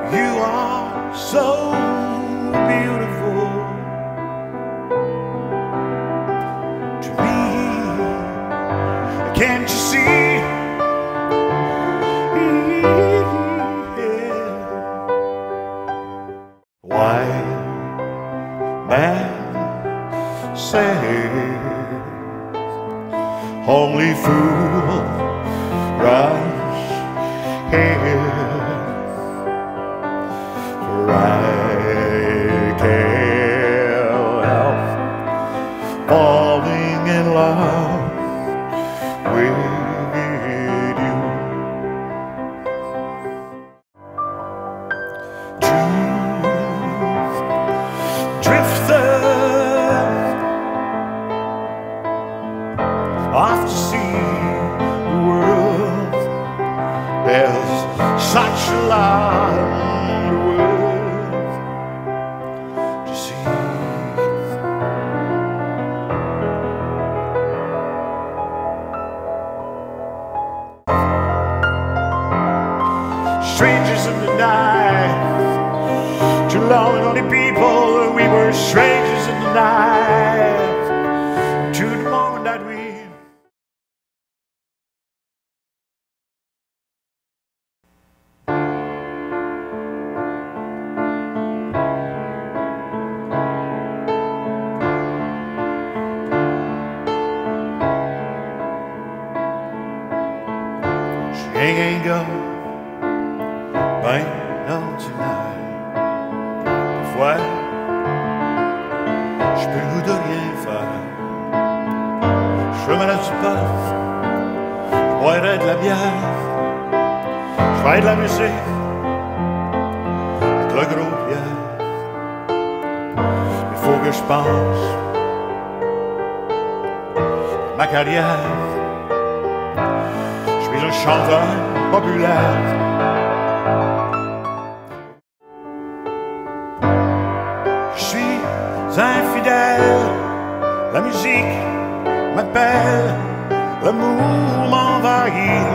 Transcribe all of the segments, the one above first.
You are so beautiful to me. Can't you see? Why man say only fool rush here? For I can't help falling in love with you. Drifter off to see the world. There's such a lot of world to see. Strangers in the night, too long and only people. We were strangers in the night, to the moment that we she ain't go, ben non tonight. Parfois je peux le goût de rien faire. Je fumerai du pot, je boirai de la bière, je ferai de la musique avec le gros Pierre. Il faut que je pense à ma carrière. Je suis un chanteur populaire. Je suis infidèle, la musique m'appelle, l'amour m'envahit.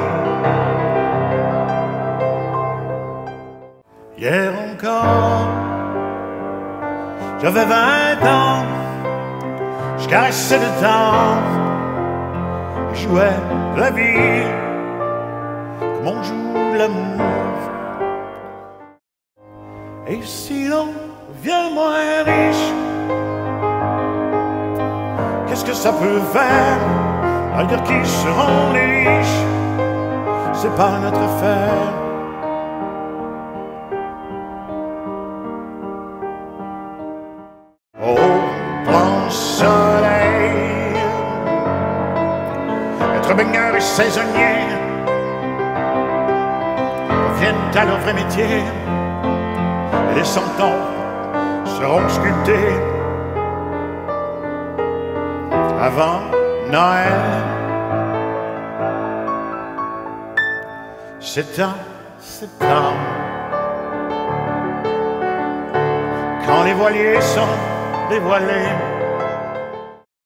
Hier encore, j'avais 20 ans, je caressais le temps, je jouais la vie comme on joue l'amour. Et si l'on devient moins riche, qu'est-ce que ça peut faire? À dire qui seront les riches, c'est pas notre affaire. Au grand soleil, être baigneur et saisonnier reviennent à leur vrai métier, et les santons seront sculptés avant Noël. C'est en septembre, quand les voiliers sont dévoilés,